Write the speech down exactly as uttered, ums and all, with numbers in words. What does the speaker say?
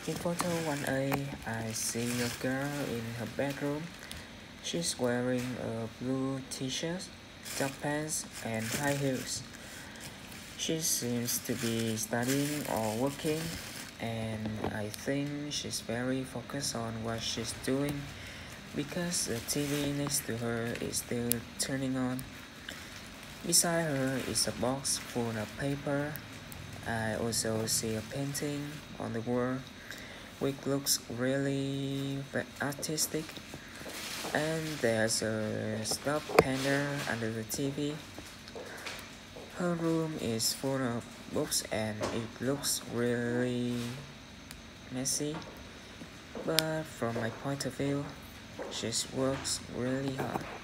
In photo one A, I see a girl in her bedroom. She's wearing a blue t-shirt, dark pants, and high heels. She seems to be studying or working, and I think she's very focused on what she's doing because the T V next to her is still turning on. Beside her is a box full of paper. I also see a painting on the wall which looks really artistic, and there's a stuffed panda under the T V. Her room is full of books and it looks really messy, but from my point of view, she works really hard.